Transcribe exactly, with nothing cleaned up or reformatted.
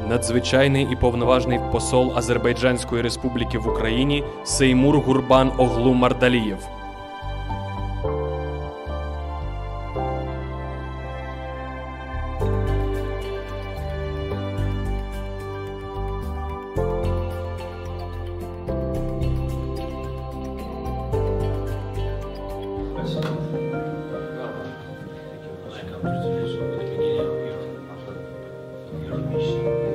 надзвичайний і повноважний посол Азербайджанської Республіки в Україні Сеймур Гурбан Оглу Мардалієв. When I come to the beginning of your, your mission.